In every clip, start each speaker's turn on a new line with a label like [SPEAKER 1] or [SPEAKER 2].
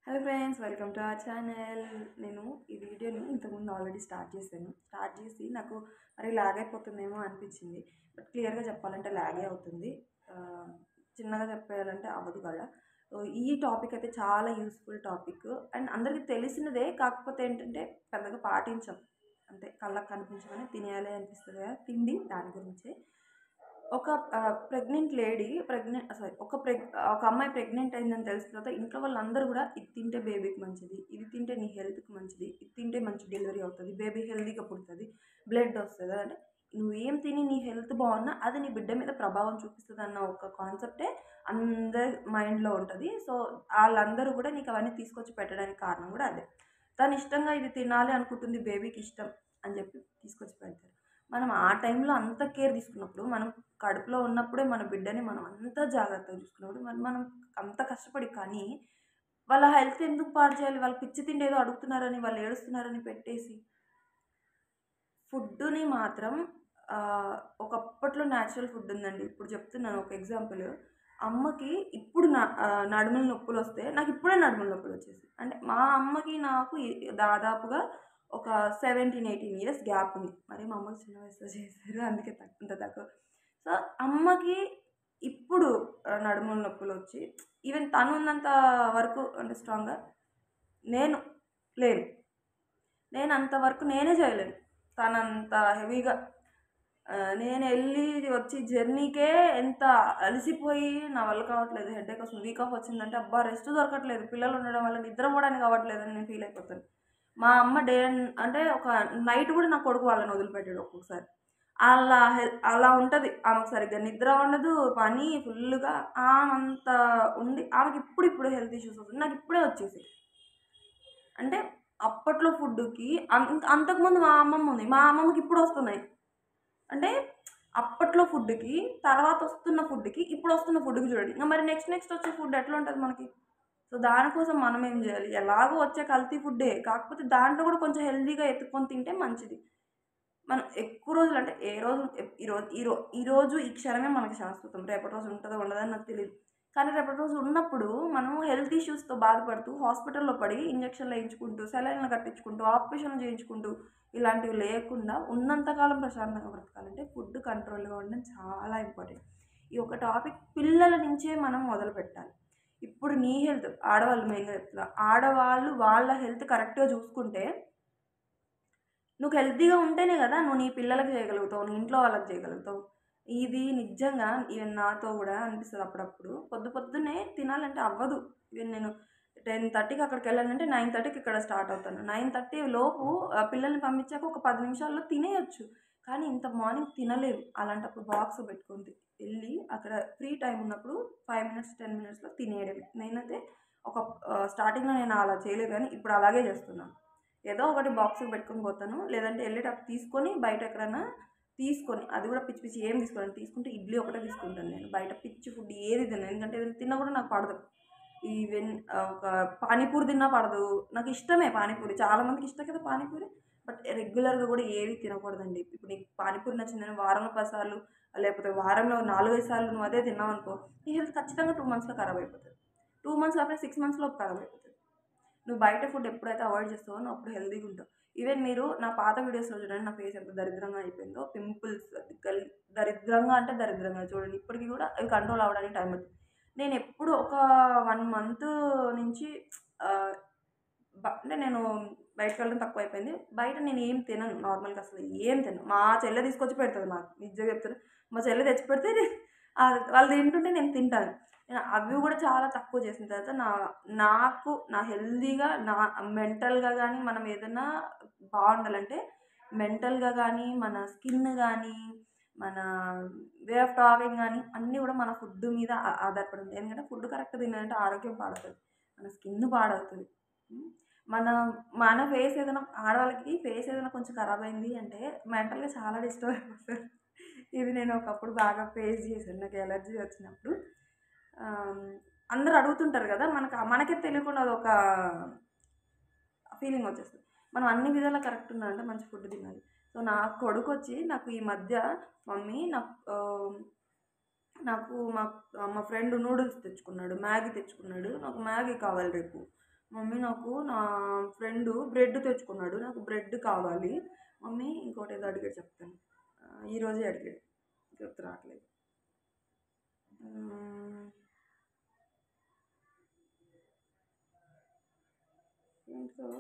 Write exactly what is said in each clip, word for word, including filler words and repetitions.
[SPEAKER 1] Hello friends, welcome to our channel. నేను ఈ వీడియోని ఇంతకుముందు ఆల్రెడీ స్టార్ట్ చేశాను. స్టార్ట్ చేసి నాకు మరి లాగ్ అయిపోతుందేమో అనిపించింది. బట్ క్లియర్గా చెప్పాలంటే లాగే అవుతుంది. చిన్నగా చెప్పాలంటే అవ్వదు కదా. ఈ టాపిక్ అయితే చాలా యూస్ఫుల్ టాపిక్ అండ్ అందరికీ తెలిసినదే. కాకపోతే ఏంటంటే పెద్దగా పాటించాం అంతే. కళ్ళకు కనిపించగానే తినేయాలి అనిపిస్తుంది కదా తిండి. దాని గురించే ఒక ప్రెగ్నెంట్ లేడీ ప్రెగ్నెంట్ సారీ ఒక ప్రెగ్ ఒక అమ్మాయి ప్రెగ్నెంట్ అయిందని తెలిసిన తర్వాత ఇంట్లో వాళ్ళందరూ కూడా ఇది తింటే బేబీకి మంచిది, ఇది తింటే నీ హెల్త్కి మంచిది, ఇది తింటే మంచి డెలివరీ అవుతుంది, బేబీ హెల్తీగా పుడుతుంది, బ్లడ్ వస్తుంది. అంటే నువ్వేం తిని నీ హెల్త్ బాగున్నా అది నీ బిడ్డ మీద ప్రభావం చూపిస్తుంది అన్న ఒక కాన్సెప్టే అందరి మైండ్లో ఉంటుంది. సో వాళ్ళందరూ కూడా నీకు అవన్నీ తీసుకొచ్చి పెట్టడానికి కారణం కూడా అదే. తను ఇష్టంగా ఇది తినాలి అనుకుంటుంది, బేబీకి ఇష్టం అని చెప్పి తీసుకొచ్చి పెడతారు. మనం ఆ టైంలో అంత కేర్ తీసుకున్నప్పుడు, మనం కడుపులో ఉన్నప్పుడే మన బిడ్డని మనం అంత జాగ్రత్తగా చూసుకున్నప్పుడు మరి మనం అంత కష్టపడి కానీ వాళ్ళ హెల్త్ ఎందుకు పాడు చేయాలి? వాళ్ళు పిచ్చి తిండి ఏదో అడుగుతున్నారని, వాళ్ళు ఏడుస్తున్నారని పెట్టేసి ఫుడ్డుని మాత్రం ఒకప్పట్లో న్యాచురల్ ఫుడ్ ఉందండి. ఇప్పుడు చెప్తున్నాను ఒక ఎగ్జాంపుల్. అమ్మకి ఇప్పుడు నా నడుముల నొప్పులు వస్తే నాకు ఇప్పుడే నడుముల నొప్పులు వచ్చేసి, అంటే మా అమ్మకి నాకు దాదాపుగా ఒక సెవెంటీన్ ఎయిటీన్ ఇయర్స్ గ్యాప్ ఉంది. మరి మా అమ్మకి చిన్న వయసులో చేశారు, అందుకే అంత తక్కువ. సో అమ్మకి ఇప్పుడు నడుముల నొప్పులు వచ్చి ఈవెన్ తను ఉన్నంత వరకు అంటే స్ట్రాంగ్గా నేను లేను. నేను అంతవరకు నేనే చేయలేను. తనంత హెవీగా నేను వెళ్ళి వచ్చి జర్నీకే ఎంత అలసిపోయి నా వల్ల కావట్లేదు, హెడేక్ వస్తుంది, వీక్ ఆఫ్ వచ్చిందంటే అబ్బా రెస్ట్ దొరకట్లేదు, పిల్లలు ఉండడం వల్ల నిద్ర పోవడానికి కావట్లేదు అని నేను ఫీల్ అయిపోతాను. మా అమ్మ డే అంటే ఒక నైట్ కూడా నా కొడుకు వాళ్ళని వదిలిపెట్టాడు ఒక్కొక్కసారి. అలా హెల్ అలా ఉంటుంది. ఆమెకు సరిగ్గా నిద్ర ఉండదు, పని ఫుల్గా. ఆమె అంత ఉండి ఆమెకి ఇప్పుడు ఇప్పుడు హెల్త్ ఇష్యూస్ వస్తుంది, నాకు ఇప్పుడే వచ్చేసి. అంటే అప్పట్లో ఫుడ్కి అంతకుముందు మా అమ్మమ్మ ఉంది, మా అమ్మమ్మకి ఇప్పుడు వస్తున్నాయి. అంటే అప్పట్లో ఫుడ్కి తర్వాత వస్తున్న ఫుడ్కి ఇప్పుడు వస్తున్న ఫుడ్కి చూడండి. ఇంకా మరి నెక్స్ట్ నెక్స్ట్ వచ్చే ఫుడ్ ఎట్లా ఉంటుంది మనకి? సో దానికోసం మనం ఏం చేయాలి? ఎలాగో వచ్చే కల్తీ ఫుడ్డే, కాకపోతే దాంట్లో కూడా కొంచెం హెల్తీగా ఎత్తుకొని తింటే మంచిది. మనం ఎక్కువ రోజులు అంటే ఏ రోజు ఈరోజు ఈరో ఈరోజు ఈ క్షణమే మనకి శాశ్వతం. రేపటి రోజు ఉంటుందో ఉండదో అని నాకు తెలియదు. కానీ రేపటి రోజు ఉన్నప్పుడు మనం హెల్త్ ఇష్యూస్తో బాధపడుతూ హాస్పిటల్లో పడి ఇంజక్షన్లు వేయించుకుంటూ, సెలైన్లు కట్టించుకుంటూ, ఆపరేషన్లు చేయించుకుంటూ ఇలాంటివి లేకుండా ఉన్నంతకాలం ప్రశాంతంగా బ్రతకాలంటే ఫుడ్ కంట్రోల్గా ఉండడం చాలా ఇంపార్టెంట్. ఈ ఒక టాపిక్ పిల్లల నుంచే మనం మొదలు పెట్టాలి. ఇప్పుడు నీ హెల్త్, ఆడవాళ్ళు మెయిన్గా చెప్తున్నా, ఆడవాళ్ళు వాళ్ళ హెల్త్ కరెక్ట్గా చూసుకుంటే నువ్వు హెల్తీగా ఉంటేనే కదా నువ్వు నీ పిల్లలకి చేయగలుగుతావు, నీ ఇంట్లో వాళ్ళకి చేయగలుగుతావు. ఇది నిజంగా ఈవెన్ నాతో కూడా అనిపిస్తుంది అప్పుడప్పుడు. పొద్దు పొద్దున్నే తినాలంటే అవ్వదు. ఈవెన్ నేను టెన్ థర్టీకి అక్కడికి వెళ్ళాలంటే నైన్ థర్టీకి ఇక్కడ స్టార్ట్ అవుతాను. నైన్ థర్టీ లోపు పిల్లల్ని పంపించాక ఒక పది నిమిషాల్లో తినేయచ్చు. కానీ ఇంత మార్నింగ్ తినలేము. అలాంటప్పుడు బాక్స్ పెట్టుకుంది వెళ్ళి అక్కడ ఫ్రీ టైం ఉన్నప్పుడు ఫైవ్ మినిట్స్ టెన్ మినిట్స్లో తినేయడమే. నేనైతే ఒక స్టార్టింగ్లో నేను అలా చేయలేదు, కానీ ఇప్పుడు అలాగే చేస్తున్నాను. ఏదో ఒకటి బాక్స్కి పెట్టుకొని పోతాను, లేదంటే వెళ్ళేటప్పుడు తీసుకొని బయట ఎక్కడైనా తీసుకొని, అది కూడా పిచ్చి పిచ్చి ఏం తీసుకోండి, తీసుకుంటే ఇడ్లీ ఒకటే తీసుకుంటాను నేను. బయట పిచ్చి ఫుడ్ ఏది తిన్నాను, ఎందుకంటే ఏదైనా తిన్నా కూడా నాకు పడదు. ఈవెన్ ఒక పానీపూరి తిన్నా పడదు. నాకు ఇష్టమే పానీపూరి, చాలామందికి ఇష్టం కదా పానీపూరి, బట్ రెగ్యులర్గా కూడా ఏది తినకూడదండి. ఇప్పుడు నీకు పానీపూరి నచ్చిందని వారంలో పది సార్లు లేకపోతే వారంలో నాలుగైదు సార్లు నువ్వు అదే తిన్నావు అనుకో, నీ హెల్త్ ఖచ్చితంగా టూ మంత్స్లో ఖరాబ్ అయిపోతుంది. టూ మంత్స్ కాకపోతే సిక్స్ మంత్స్లో ఖరాబ్ అయిపోతుంది. నువ్వు బయట ఫుడ్ ఎప్పుడైతే అవాయిడ్ చేస్తావో నువ్వు అప్పుడు హెల్తీగా ఉంటావు. ఈవెన్ మీరు నా పాత వీడియోస్లో చూడండి, నా ఫేస్ ఎంత దరిద్రంగా అయిపోయిందో, పింపుల్స్ గల్ దరిద్రంగా అంటే దరిద్రంగా చూడండి. ఇప్పటికీ కూడా అవి కంట్రోల్ అవ్వడానికి టైం పడుతుంది. నేను ఎప్పుడు ఒక వన్ మంత్ నుంచి అంటే నేను బయటకు వెళ్ళడం తక్కువ అయిపోయింది. బయట నేను ఏం తినను నార్మల్గా, అసలు ఏం తినను. మా చెల్లె తీసుకొచ్చి పెడుతుంది నాకు, నిజంగా చెప్తాను. మా చెల్లె తెచ్చి పెడితే వాళ్ళు తింటుంటే నేను తింటాను. నేను అవి కూడా చాలా తక్కువ చేసిన తర్వాత నా నాకు నా హెల్తీగా నా మెంటల్గా కానీ, మనం ఏదైనా బాగుండాలంటే మెంటల్గా కానీ, మన స్కిన్ కానీ, మన వే ఆఫ్ టాకింగ్ కానీ అన్నీ కూడా మన ఫుడ్ మీద ఆధారపడి ఉంది. ఎందుకంటే ఫుడ్ కరెక్ట్ తినాలంటే ఆరోగ్యం పాడవుతుంది, మన స్కిన్ పాడవుతుంది. మన మన ఫేస్ ఏదైనా, ఆడవాళ్ళకి ఫేస్ ఏదైనా కొంచెం ఖరాబ్ అయింది అంటే మెంటల్గా చాలా డిస్టర్బ్ అయిపోతుంది. ఇది నేను ఒకప్పుడు బాగా ఫేస్ చేశాను. నాకు ఎలర్జీ వచ్చినప్పుడు అందరూ అడుగుతుంటారు కదా, మనకు మనకే తెలియకుండా అది ఒక ఫీలింగ్ వచ్చేస్తుంది. మనం అన్ని విధాలా కరెక్ట్ ఉన్నామంటే మంచి ఫుడ్ తినాలి. సో నా కొడుకు వచ్చి నాకు ఈ మధ్య, మమ్మీ నాకు నాకు మా మా ఫ్రెండ్ నూడిల్స్ తెచ్చుకున్నాడు, మ్యాగీ తెచ్చుకున్నాడు, నాకు మ్యాగీ కావాలి రేపు మమ్మీ నాకు నా ఫ్రెండు బ్రెడ్ తెచ్చుకున్నాడు. నాకు బ్రెడ్ కావాలి. మమ్మీ ఇంకోటేదో అడిగాడు చెప్తాను. ఆహ్, ఈరోజే అడిగాడు. గుర్తు రావట్లేదు. హ్మ్. ఏంటో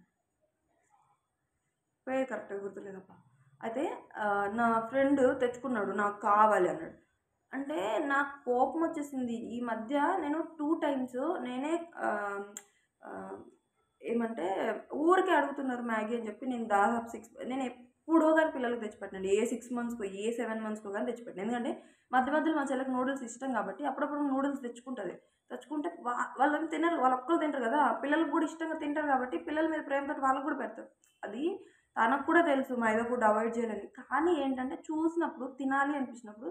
[SPEAKER 1] పేరు కరెక్ట్‌గా గుర్తులేదబ్బా! అయితే ఆహ్, నా ఫ్రెండ్ తెచ్చుకున్నాడు. నాకు కావాలి అన్నాడు. అంటే నాకు కోపమొచ్చేసింది. ఈ మధ్య నేను రెండు టైమ్స్ నేనే ఆహ్, ఆహ్, ఏమంటే ఊరికే అడుగుతున్నారు మ్యాగీ అని చెప్పి నేను దాదాపు ఆరు నేను ఎప్పుడో గాని పిల్లలకి తెచ్చిపెట్టనండి. ఏ ఆరు మంత్స్‌కో, ఏ ఏడు మంత్స్‌కో గాని తెచ్చిపెట్టను. ఎందుకంటే మధ్య మధ్యలో మా చెల్లికి నూడిల్స్ ఇష్టం కాబట్టి అప్పుడప్పుడు నూడిల్స్ తెచ్చుకుంటది. తెచ్చుకుంటే వా వాళ్ళేం తినరు. వాళ్ళొక్కళ్ళు తింటారు కదా! పిల్లలకి కూడా ఇష్టంగా తింటారు కాబట్టి పిల్లల మీద ప్రేమతోటి వాళ్ళకి కూడా పెడతారు. అది తనకు కూడా తెలుసు మైదా ఫుడ్ అవాయిడ్ చేయాలని. కానీ ఏంటంటే చూసినప్పుడు తినాలి అనిపించినప్పుడు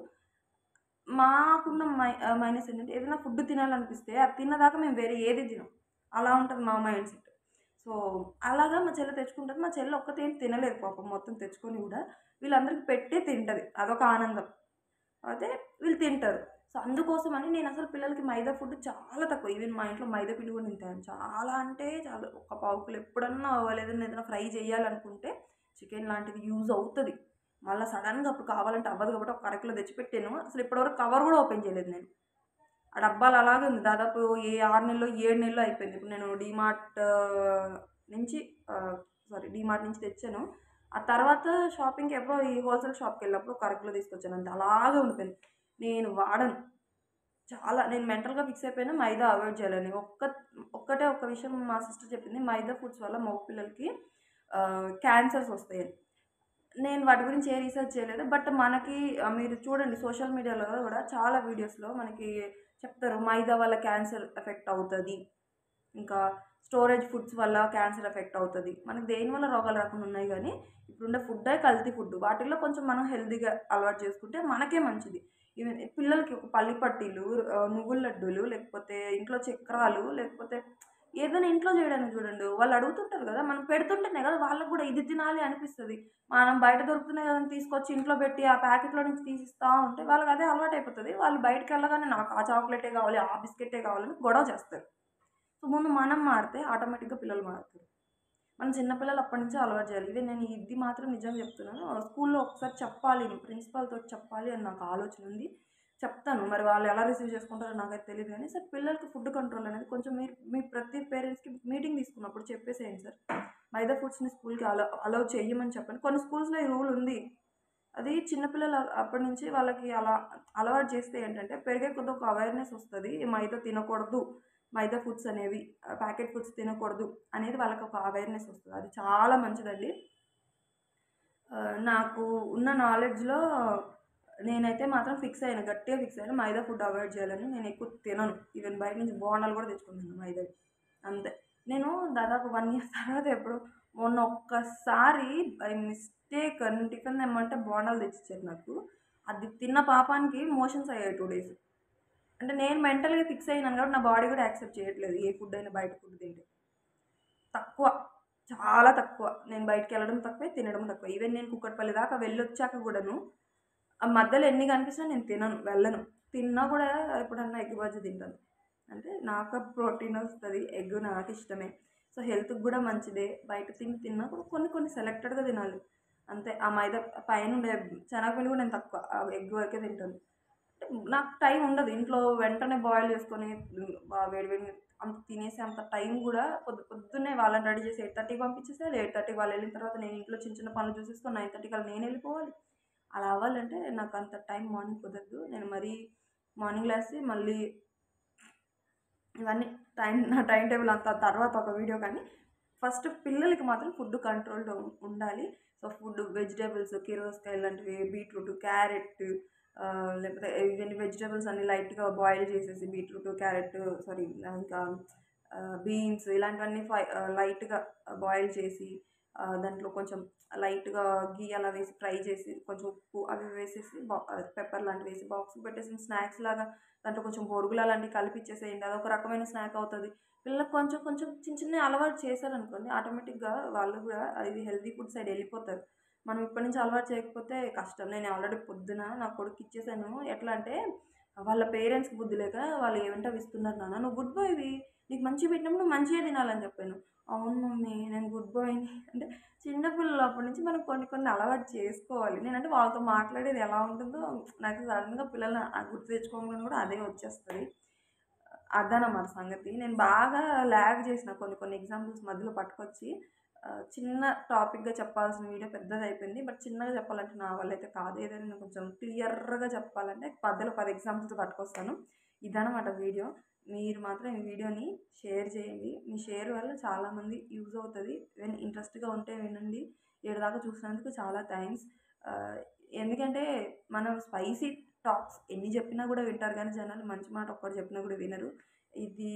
[SPEAKER 1] మాకున్న మై ఆహ్, మైనస్ ఏంటంటే ఏదైనా ఫుడ్ తినాలనిపిస్తే అది తిన్నదాకా మేము వేరే ఏది తినం. అలా ఉంటది మా మైండ్ సెట్. సో, అలాగా మా చెల్లి తెచ్చుకుంటది. మా చెల్లి ఒక్కతే ఏం తినలేదు పాపం మొత్తం తెచ్చుకొని గూడా. వీళ్ళందరికి పెట్టే తింటది. అదొక ఆనందం. అయితే వీళ్ళు తింటారు. సో, అందుకోసమని నేనసలు పిల్లలకి మైదా ఫుడ్ చాలా తక్కువ. ఈవెన్ మా ఇంట్లో మైదా పిండి కూడా నేను తేను. చాలా అంటే చాలా ఒక పావు కిలో ఎప్పుడన్నా లేదన్నా ఏదైనా ఫ్రై చేయాలనుకుంటే చికెన్ లాంటిది యూజ్ అవుతది. మళ్ళా సడెన్‌గా అప్పుడు కావాలంటే అవ్వదు కాబట్టి ఒక అరకిలో తెచ్చిపెట్టాను. అసలు ఇప్పటివరకు కవర్ కూడా ఓపెన్ చేయలేదు నేను. ఆ డబ్బాలు అలాగే ఉంది. దాదాపు ఏ ఆరు నెల్లో, ఏడు నెల్లో అయిపోయింది. ఇప్పుడు నేను డీమార్ట్ నుంచి ఆహ్, సారీ డీమార్ట్ నుంచి తెచ్చాను. ఆ తర్వాత షాపింగ్‌కి ఎప్పుడో ఈ హోల్‌సేల్ షాప్‌కెళ్ళినప్పుడు ఒక అరకిలో తీసుకొచ్చాను అంతే. అలాగే ఉండిపోయింది. నేను వాడను. చాలా నేను మెంటల్‌గా ఫిక్స్ అయిపోయాను మైదా అవాయిడ్ చేయాలని. ఒక్క ఒక్కటే ఒక్క విషయం మా సిస్టర్ చెప్పింది. మైదా ఫుడ్స్ వల్ల మగ పిల్లలకి ఆహ్, క్యాన్సర్స్ వస్తాయని. నేను వాటి గురించి ఏ రీసెర్చ్ చేయలేదు. బట్ మనకి ఆహ్, మీరు చూడండి సోషల్ మీడియాలో గూడా చాలా వీడియోస్‌లో మనకి చెప్తారు. మైదా వల్ల క్యాన్సర్ ఎఫెక్ట్ అవుతది. ఇంకా స్టోరేజ్ ఫుడ్స్ వల్ల క్యాన్సర్ ఎఫెక్ట్ అవుతది. మనకు దేనివల్ల రోగాలు రాకుండా ఉన్నాయి గానీ, ఇప్పుడుండే ఫుడ్డే కల్తీ ఫుడ్. వాటిల్లో కొంచెం మనం హెల్తీగా అలవాటు చేసుకుంటే మనకే మంచిది. ఈవెన్ పిల్లలకి ఒక పల్లి పట్టీలు, ఆహ్, నువ్వుల లడ్డూలు, లేకపోతే ఇంట్లో చక్రాలు, లేకపోతే ఏదైనా ఇంట్లో చేయడానికి చూడండి. వాళ్ళు అడుగుతుంటారు గదా! మనం పెడుతుంటేనే గదా! వాళ్ళకి గూడా ఇది తినాలి అనిపిస్తది. మనం బయట దొరుకుతున్నాయి గదా! అని తీసుకొచ్చి ఇంట్లో పెట్టి ఆ ప్యాకెట్‌లో నుంచి తీసిస్తా ఉంటే వాళ్ళకి అదే అలవాటయిపోతది. వాళ్ళు బయటికెళ్ళగానే నాకు ఆ చాక్లెటే కావాలి, ఆ బిస్కెటే కావాలని గొడవ చేస్తారు. సో, ముందు మనం మారితే ఆటోమేటిక్‌గా పిల్లలు మారుతారు. మనం చిన్న పిల్లలు అప్పటినుంచే అలవాటు చేయాలి. ఈవెన్ నేను ఇది మాత్రం నిజంగా చెప్తున్నాను. స్కూల్‌లో ఒకసారి చెప్పాలి. ప్రిన్సిపల్‌తోటి చెప్పాలి అని నాకు ఆలోచన ఉంది. చెప్తాను. మరి వాళ్ళు ఎలా రిసీవ్ చేసుకుంటారో నాకైతే తెలీదు గానీ, సార్ పిల్లలకి ఫుడ్ కంట్రోల్ అనేది కొంచెం మీరు మీ ప్రతి పేరెంట్స్‌కి మీటింగ్ తీసుకున్నప్పుడు చెప్పేసేయండి సార్. మైదా ఫుడ్స్‌ని స్కూల్‌కి అలో అలౌ చెయ్యమని చెప్పండి. కొన్ని స్కూల్స్‌లో ఈ రూల్ ఉంది. అది చిన్న పిల్లలు అప్పటి నుంచి వాళ్ళకి అలా అలవాటు చేస్తే ఏంటంటే, పెరిగే కొద్దీ ఒక అవేర్‌నెస్ వస్తది. మైదా తినకూడదు. మైదా ఫుడ్స్ అనేవి ఆహ్, ప్యాకెట్ ఫుడ్స్ తినకూడదు అనేది వాళ్ళకొక అవేర్‌నెస్ వస్తది. అది చాలా మంచిదండి. ఆహ్, నాకు ఉన్న నాలెడ్జ్‌లో నేనైతే మాత్రం ఫిక్స్ అయ్యాను. గట్టిగా ఫిక్స్ అయ్యాను. మైదా ఫుడ్ అవాయిడ్ చేయాలని. నేను ఎక్కువ తినను. ఈవెన్ బయట నుంచి బోండాలు కూడా తెచ్చుకుంటాను మైదావి. అంతే. నేను దాదాపు ఒక ఇయర్ తర్వాత ఎప్పుడో మొన్న ఒక్కసారి బై మిస్టేక్ నేను టిఫిన్ తెమ్మంటే బోండాలు తెచ్చిచ్చారు నాకు. అది తిన్న పాపానికి మోషన్స్ అయ్యాయి రెండు డేస్. అంటే నేను మెంటల్‌గా ఫిక్స్ అయ్యాను కాబట్టి నా బాడీ కూడా యాక్సెప్ట్ చేయట్లేదు. ఏ ఫుడ్ అయినా బయట ఫుడ్ తింటే. తక్కువ. చాలా తక్కువ. నేను బయటికెళ్ళడం తక్కువే, తినడం తక్కువే. ఈవెన్ నేను కుక్కట్పల్లి దాకా వెళ్ళొచ్చాక గూడాను, ఆ మధ్యలో ఎన్ని కనిపించినా నేను తినను, వెళ్ళను. తిన్నా కూడా ఎప్పుడన్నా ఎగ్ బజ్జీ తింటాను. అంటే నాకు ప్రోటీన్ వస్తది. ఎగ్ నాకిష్టమే. సో, హెల్త్‌కి గూడా మంచిదే. బయట తిండి తిన్నా కూడా కొన్ని కొన్ని సెలెక్టెడ్‌గా తినాలి. అంతే. ఆ మైదా పైనుండే శనగపిండి కూడా నేను తక్కువ. ఆ ఎగ్ వరకే తింటాను. నాకు టైం ఉండదు. ఇంట్లో వెంటనే బాయిల్ చేసుకొని హ్మ్, బా వేడి వేడిగా అంత తినేసే అంత టైం గూడా పొద్దు పొద్దున్నే వాళ్ళని రెడీ చేసి 8:30కి పంపించేసేయాలి. 8:30కి వాళ్ళెళ్ళిన తర్వాత నేను ఇంట్లో చిన్న చిన్న పనులు చూసేసుకొని తొమ్మిది కల్లా నేనెళ్ళిపోవాలి. అలా అవ్వాలంటే నాకు అంత టైం మార్నింగ్ కుదరదు. నేను మరీ మార్నింగ్ లేసి మళ్ళీ ఇవన్నీ టైం నా టైమ్ టేబుల్ అంతా తర్వాత ఒక వీడియో కానీ, ఫస్ట్ పిల్లలకి మాత్రం ఫుడ్ కంట్రోల్‌లో ఉండాలి. సో, ఫుడ్ వెజిటబుల్స్ కిరోస్కాయ లాంటివి, బీట్రూట్, క్యారెట్ ఆహ్, లేకపోతే ఇవన్నీ వెజిటబుల్స్ అన్ని లైట్‌గా బాయిల్ చేసేసి బీట్రూట్, క్యారెట్ సారీ ఇంకా ఆహ్, బీన్స్ ఇలాంటివన్నీ ఫై ఆహ్, లైట్‌గా బాయిల్ చేసి ఆహ్, దాంట్లో కొంచెం లైట్‌గా ఘీ అలా వేసి ఫ్రై చేసి కొంచెం ఉప్పు అవి వేసేసి బా పెప్పర్ లాంటివి వేసి బాక్స్‌కి పెట్టేసి స్నాక్స్ లాగా దాంట్లో కొంచెం బొరుగులు అలాంటివి కలిపిచ్చేసేయండి. అదొక రకమైన స్నాక్ అవుతది. పిల్లలకి కొంచెం కొంచెం చిన్న చిన్నయి అలవాటు చేశారనుకోండి ఆటోమేటిక్‌గా వాళ్ళు గూడా ఇది హెల్తీ ఫుడ్ సైడ్ ఎళ్ళిపోతారు. మనం ఇప్పటి నుంచి అలవాటు చేయకపోతే కష్టం. నేను ఆల్రెడీ పొద్దున నా కొడుకిచ్చేసాను. ఎట్లా అంటే వాళ్ళ పేరెంట్స్‌కి బుద్ధి లేక వాళ్ళు ఏమంటే అవి ఇస్తున్నారు నాన్న. నువ్వు గుడ్ బాయ్‌వి. నీకు మంచిగా పెట్టినప్పుడు మంచిగా తినాలని చెప్పాను. అవును మమ్మీ నేను గుడ్ బాయ్‌ని అంటే చిన్న పిల్లలు అప్పటి నుంచి మనం కొన్ని కొన్ని అలవాటు చేసుకోవాలి. నేనంటే వాళ్ళతో మాట్లాడేది ఎలా ఉంటుందో నాకు సడెన్‌గా పిల్లల్ని ఆహ్, గుర్తు తెచ్చుకోంగానే కూడా అదే వచ్చేస్తది. అదనమాట సంగతి. నేను బాగా లాగ్ చేసిన కొన్ని కొన్ని ఎగ్జాంపుల్స్ మధ్యలో పట్టుకొచ్చి ఆహ్, చిన్న టాపిక్‌గా చెప్పాల్సిన వీడియో పెద్దదయిపోయింది. బట్ చిన్నగా చెప్పాలంటే నా వల్ల అయితే కాదు. ఏదైనా నేను కొంచెం క్లియర్‌గా చెప్పాలంటే మధ్యలో పది ఎగ్జాంపుల్స్ పట్టుకొస్తాను. ఇదనమాట వీడియో. మీరు మాత్రం ఈ వీడియోని షేర్ చేయండి. మీ షేర్ వల్ల చాలామంది యూజ్ అవుతది. విన్ ఇంట్రెస్ట్‌గా ఉంటే వినండి. ఈడదాకా చూసినందుకు చాలా థాంక్స్. ఆహ్, ఎందుకంటే మనం స్పైసీ టాక్స్ ఎన్ని చెప్పినా కూడా వింటారు గానీ జనాలు మంచి మాట ఒక్కటి చెప్పినా కూడా వినరు. ఇది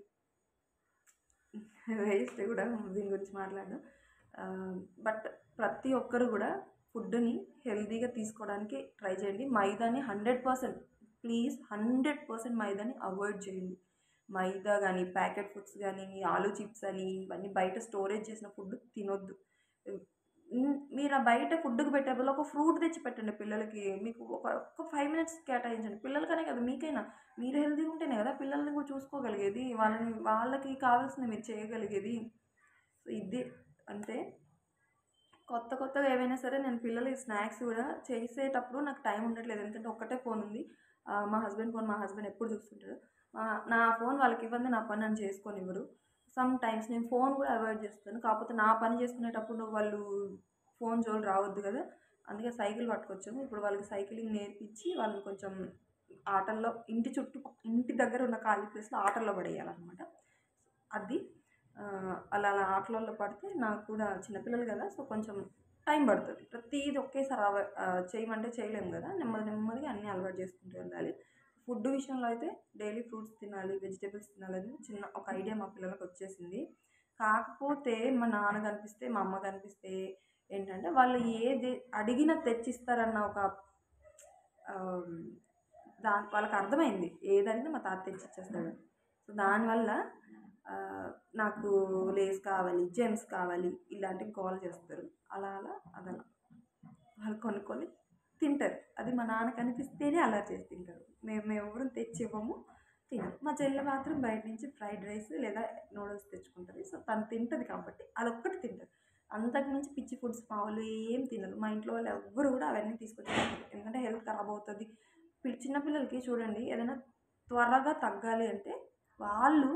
[SPEAKER 1] వేస్ట్ కూడా దీని గురించి మాట్లాడడం. ఆహ్, బట్ ప్రతి ఒక్కరు కూడా ఫుడ్‌ని హెల్తీగా తీసుకోవడానికి ట్రై చేయండి. మైదాని వంద శాతం ప్లీజ్ వంద శాతం మైదాని అవాయిడ్ చేయండి. మైదా గానీ, ప్యాకెట్ ఫుడ్స్ గానీ, ఆలు చిప్స్ అని ఇవన్నీ బయట స్టోరేజ్ చేసిన ఫుడ్ తినొద్దు. హ్మ్. మీరు ఆ బయట ఫుడ్‌కి పెట్టే బదులు ఒక ఫ్రూట్ తెచ్చి పెట్టండి పిల్లలకి. మీకు ఒక ఒక్క ఐదు మినిట్స్ కేటాయించండి. పిల్లలకనే కాదు మీకైనా. మీరు హెల్తీగా ఉంటేనే కదా పిల్లల్ని కూడా చూసుకోగలిగేది. వాళ్ళని వాళ్ళకి కావాల్సింది మీరు చేయగలిగేది. సో, ఇదే అంతే. కొత్త కొత్తగా ఏవైనా సరే నేను పిల్లలకి స్నాక్స్ కూడా చేసేటప్పుడు నాకు టైం ఉండట్లేదు. ఎందుకంటే ఒక్కటే ఫోన్ ఉంది. ఆహ్, మా హస్బెండ్ ఫోన్ మా హస్బెండ్ ఎప్పుడు చూస్తుంటారు. ఆహ్, నా ఫోన్ వాళ్ళకివ్వందే నా పని నన్ను చేసుకోనివ్వరు. సమ్ టైమ్స్ నేను ఫోన్ కూడా అవాయిడ్ చేస్తాను. కాకపోతే నా పని చేసుకునేటప్పుడు వాళ్ళు ఫోన్ జోలి రావద్దు కదా! అందుకే సైకిల్ పట్టుకొచ్చాము. ఇప్పుడు వాళ్ళకి సైక్లింగ్ నేర్పించి వాళ్ళని కొంచెం ఆటల్లో ఇంటి చుట్టూ ఇంటి దగ్గర ఉన్న ఖాళీ ప్లేస్‌లో ఆటల్లో పడేయాలనమాట. అది ఆహ్, అలా అలా ఆటలలో పడితే నాకు కూడా చిన్నపిల్లలు కదా! సో, కొంచెం టైం పడుతది. ప్రతీది ఒకేసారి అవ ఆహ్, చేయమంటే చేయలేము కదా! నెమ్మది నెమ్మదిగా అన్నీ అలవాటు చేసుకుంటూ వెళ్ళాలి. ఫుడ్ విషయంలో అయితే డైలీ ఫ్రూట్స్ తినాలి, వెజిటబుల్స్ తినాలని చిన్న ఒక ఐడియా మా పిల్లలకొచ్చేసింది. కాకపోతే మా నాన్న కనిపిస్తే, మా అమ్మ కనిపిస్తే ఏంటంటే వాళ్ళు ఏది అడిగినా తెచ్చిస్తారన్న ఒక ఆహ్, దాని వాళ్ళకర్థమైంది. ఏదడిగినా మా తాత తెచ్చిచ్చేస్తాడు. సో, దానివల్ల ఆహ్, నాకు లేస్ కావాలి, జెమ్స్ కావాలి ఇలాంటివి గోల చేస్తారు. అలా అలా అదలా వాళ్ళు కొనుక్కొని తింటారు. అది మా నాన్న కనిపిస్తేనే అల్లరి చేసి తింటారు. మేము మేమెవ్వరం తెచ్చివ్వము, తినరు. మా చెల్లె మాత్రం బయట నుంచి ఫ్రైడ్ రైస్ లేదా నూడిల్స్ తెచ్చుకుంటది. సో, తను తింటది కాబట్టి అదొక్కటి తింటది. అంతకు మించి పిచ్చి ఫుడ్స్ మా వోళ్ళు ఏం తినరు. మా ఇంట్లో వాళ్ళు ఎవ్వరు కూడా అవన్నీ తీసుకొచ్చి తినరు. ఎందుకంటే హెల్త్ ఖరాబ్ అవుతది. పిల్ చిన్న పిల్లలకి చూడండి ఏదైనా త్వరగా తగ్గాలి అంటే వాళ్ళు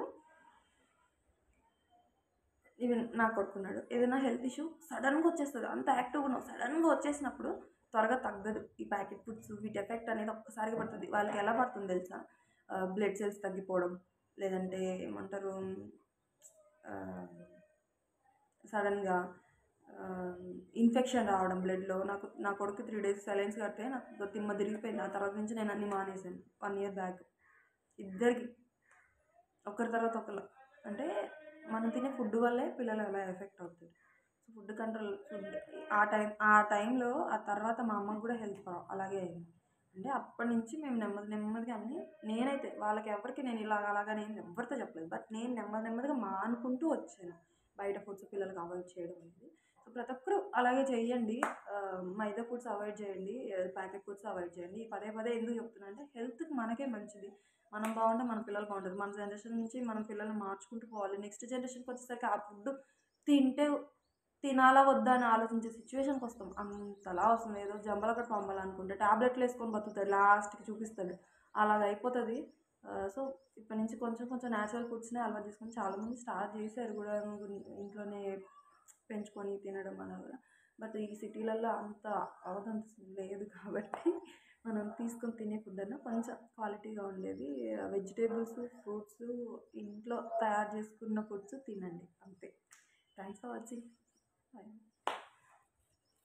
[SPEAKER 1] ఈవెన్ నా కొడుకున్నాడు. ఏదైనా హెల్త్ ఇష్యూ సడెన్‌గా వచ్చేస్తది. అంత యాక్టివ్‌గా ఉన్నావు సడెన్‌గా వచ్చేసినప్పుడు త్వరగా తగ్గదు. ఈ ప్యాకెట్ ఫుడ్స్ వీటి ఎఫెక్ట్ అనేది ఒక్కసారిగా పడుతది. వాళ్ళకి ఎలా పడుతుందో తెలుసా? ఆహ్, బ్లడ్ సెల్స్ తగ్గిపోవడం, లేదంటే ఏమంటారు ఆహ్, సడెన్‌గా ఆహ్, ఇన్ఫెక్షన్ రావడం బ్లడ్‌లో. నాకు నా కొడుకు మూడు డేస్ సెలైన్స్ కడితే నాకు దిమ్మ తిరిగిపోయింది. ఆ తర్వాత నుంచి నేను అన్నీ మానేశాను. ఒక ఇయర్ బ్యాక్. ఇద్దరికీ ఒకరి తర్వాత ఒకళ్ళు. అంటే మనం తినే ఫుడ్ వల్లే పిల్లలు అలా ఎఫెక్ట్ అవుతారు. సో, ఫుడ్ కంట్రోల్ ఫుడ్ ఆ టైం ఆ టైంలో ఆ తర్వాత మా అమ్మకి కూడా హెల్త్ ప్రా అలాగే అయింది. అంటే అప్పటినుంచి మేము నెమ్మది నెమ్మదిగా అన్నీ నేనైతే వాళ్ళకి ఎవరికీ నేను ఇలాగ అలాగని ఏం ఎవ్వరితో చెప్పలేదు. బట్ నేను నెమ్మది నెమ్మదిగా మానుకుంటూ వచ్చాను. బయట ఫుడ్స్ పిల్లలకి అవాయిడ్ చేయడం అనేది. సో, ప్రతి ఒక్కరు అలాగే చేయండి. ఆహ్, మైదా ఫుడ్స్ అవాయిడ్ చేయండి. ఆహ్, ప్యాకెట్ ఫుడ్స్ అవాయిడ్ చేయండి. పదే పదే ఎందుకు చెప్తున్నా అంటే హెల్త్‌కి మనకే మంచిది. మనం బాగుంటే మన పిల్లలు బాగుంటారు. మన జనరేషన్ నుంచి మనం పిల్లల్ని మార్చుకుంటూ పోవాలి. నెక్స్ట్ జనరేషన్‌కి వచ్చేసరికి ఆ ఫుడ్ తింటే తినాలా వద్దా అని ఆలోచించే సిచ్యువేషన్‌కి వస్తాం. అంతలా వస్తుంది. ఏదో జంబలకడ పంబలు అనుకుంటే టాబ్లెట్లు వేసుకొని బతుకుతాడు. లాస్ట్‌కి చూపిస్తాడు. అలాగ అయిపోతది. ఆహ్, సో, ఇప్పటి నుంచి కొంచెం కొంచెం నేచురల్ ఫుడ్స్‌నే అలవాటు చేసుకొని చాలామంది స్టార్ట్ చేశారు కూడా ఇంట్లోనే పెంచుకొని తినడం అలాగా. బట్ ఈ సిటీలలో అంత అవదంత లేదు కాబట్టి మనం తీసుకొని తినే ఫుడ్ అన్నా కొంచెం క్వాలిటీగా ఉండేది. వెజిటేబుల్స్, ఫ్రూట్స్ ఇంట్లో తయారు చేసుకున్న ఫుడ్స్ తినండి అంతే. Thanks for watching. బాయ్.